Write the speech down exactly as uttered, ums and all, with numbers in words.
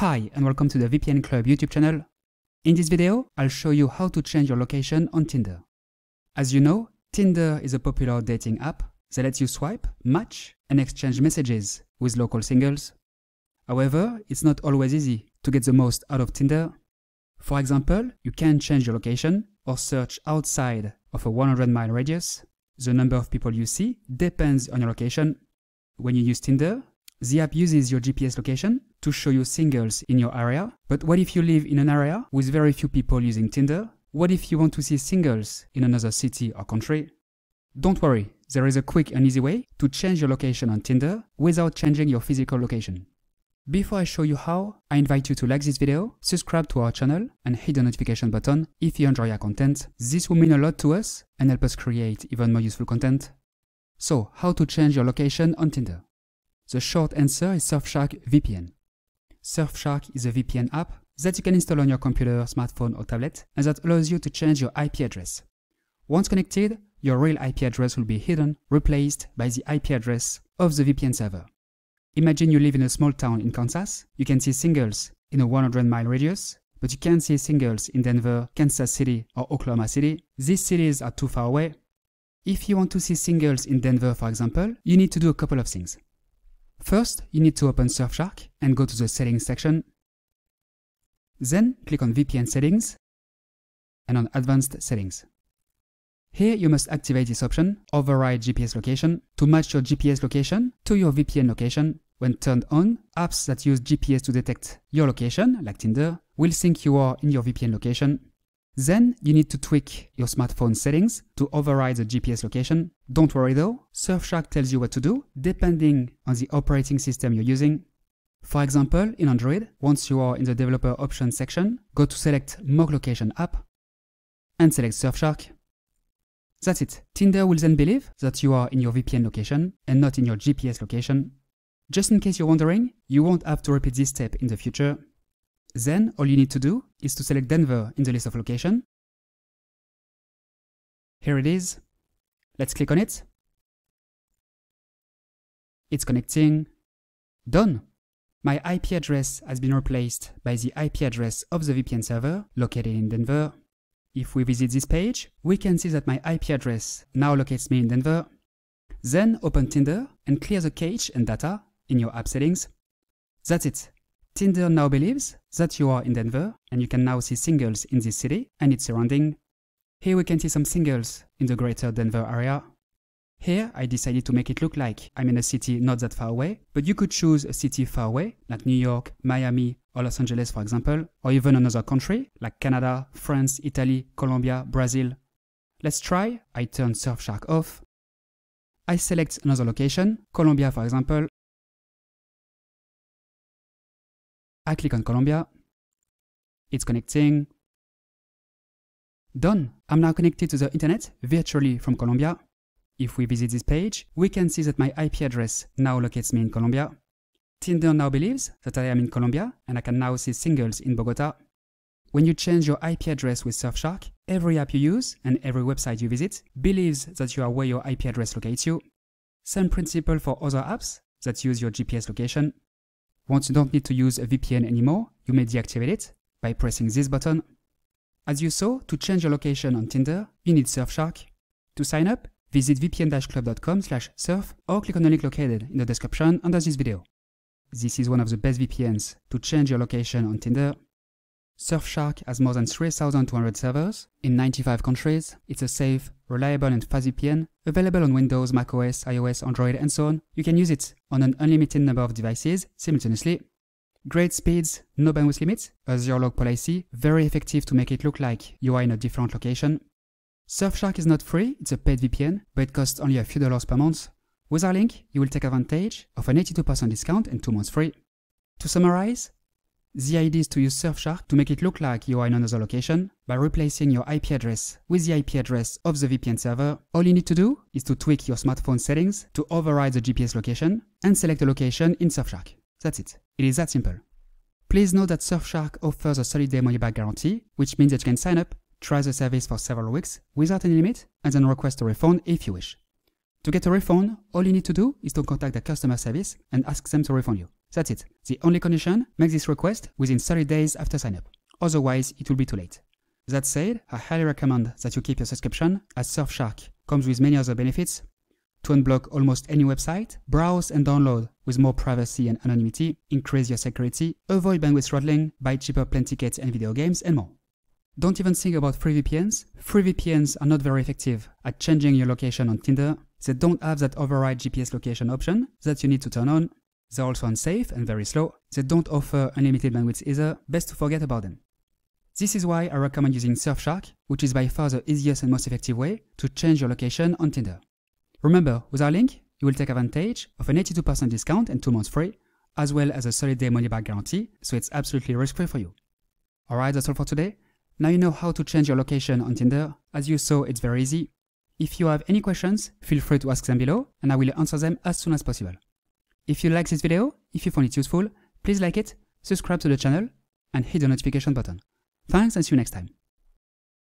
Hi and welcome to the V P N Club YouTube channel. In this video, I'll show you how to change your location on Tinder. As you know, Tinder is a popular dating app that lets you swipe, match, and exchange messages with local singles. However, it's not always easy to get the most out of Tinder. For example, you can change your location or search outside of a one hundred mile radius. The number of people you see depends on your location. When you use Tinder, the app uses your G P S location to show you singles in your area. But what if you live in an area with very few people using Tinder? What if you want to see singles in another city or country? Don't worry, there is a quick and easy way to change your location on Tinder without changing your physical location. Before I show you how, I invite you to like this video, subscribe to our channel, and hit the notification button if you enjoy our content. This will mean a lot to us and help us create even more useful content. So, how to change your location on Tinder? The short answer is Surfshark V P N. Surfshark is a V P N app that you can install on your computer, smartphone, or tablet, and that allows you to change your I P address. Once connected, your real I P address will be hidden, replaced by the I P address of the V P N server. Imagine you live in a small town in Kansas. You can see singles in a one hundred mile radius, but you can't see singles in Denver, Kansas City, or Oklahoma City. These cities are too far away. If you want to see singles in Denver, for example, you need to do a couple of things. First, you need to open Surfshark and go to the Settings section. Then, click on V P N Settings and on Advanced Settings. Here, you must activate this option, Overrid G P S Location, to match your G P S location to your V P N location. When turned on, apps that use G P S to detect your location, like Tinder, will think you are in your V P N location. Then, you need to tweak your smartphone settings to override the G P S location. Don't worry though, Surfshark tells you what to do depending on the operating system you're using. For example, in Android, once you are in the Developer Options section, go to Select More Location App and select Surfshark. That's it. Tinder will then believe that you are in your V P N location and not in your G P S location. Just in case you're wondering, you won't have to repeat this step in the future. Then, all you need to do is to select Denver in the list of location. Here it is. Let's click on it. It's connecting. Done. My I P address has been replaced by the I P address of the V P N server located in Denver. If we visit this page, we can see that my I P address now locates me in Denver. Then open Tinder and clear the cache and data in your app settings. That's it. Tinder now believes that you are in Denver and you can now see singles in this city and its surrounding. Here we can see some singles in the greater Denver area. Here I decided to make it look like I'm in a city not that far away, but you could choose a city far away like New York, Miami, or Los Angeles for example, or even another country like Canada, France, Italy, Colombia, Brazil. Let's try. I turn Surfshark off. I select another location, Colombia for example. I click on Colombia. It's connecting. Done. I'm now connected to the internet virtually from Colombia. If we visit this page, we can see that my I P address now locates me in Colombia. Tinder now believes that I am in Colombia and I can now see singles in Bogota. When you change your I P address with Surfshark, every app you use and every website you visit believes that you are where your I P address locates you. Same principle for other apps that use your G P S location. Once you don't need to use a V P N anymore, you may deactivate it by pressing this button. As you saw, to change your location on Tinder, you need Surfshark. To sign up, visit v p n dash club dot com slash surf or click on the link located in the description under this video. This is one of the best V P Ns to change your location on Tinder. Surfshark has more than three thousand two hundred servers in ninety-five countries. It's a safe, reliable and fast V P N, available on Windows, macOS, iOS, Android and so on. You can use it on an unlimited number of devices simultaneously. Great speeds, no bandwidth limit, a zero log policy, very effective to make it look like you are in a different location. Surfshark is not free, it's a paid V P N, but it costs only a few dollars per month. With our link, you will take advantage of an eighty-two percent discount and two months free. To summarize, the idea is to use Surfshark to make it look like you are in another location by replacing your I P address with the I P address of the V P N server. All you need to do is to tweak your smartphone settings to override the G P S location and select a location in Surfshark. That's it. It is that simple. Please note that Surfshark offers a thirty day money-back guarantee, which means that you can sign up, try the service for several weeks without any limit, and then request a refund if you wish. To get a refund, all you need to do is to contact the customer service and ask them to refund you. That's it. The only condition, make this request within thirty days after sign up. Otherwise, it will be too late. That said, I highly recommend that you keep your subscription, as Surfshark comes with many other benefits: to unblock almost any website, browse and download with more privacy and anonymity, increase your security, avoid bandwidth throttling, buy cheaper plane tickets and video games, and more. Don't even think about free V P Ns. Free V P Ns are not very effective at changing your location on Tinder. They don't have that Overrid G P S Location option that you need to turn on. They're also unsafe and very slow. They don't offer unlimited bandwidth either. Best to forget about them. This is why I recommend using Surfshark, which is by far the easiest and most effective way to change your location on Tinder. Remember, with our link, you will take advantage of an eighty-two percent discount and two months free, as well as a thirty day money-back guarantee, so it's absolutely risk-free for you. Alright, that's all for today. Now you know how to change your location on Tinder. As you saw, it's very easy. If you have any questions, feel free to ask them below, and I will answer them as soon as possible. If you like this video, if you found it useful, please like it, subscribe to the channel, and hit the notification button. Thanks, and see you next time.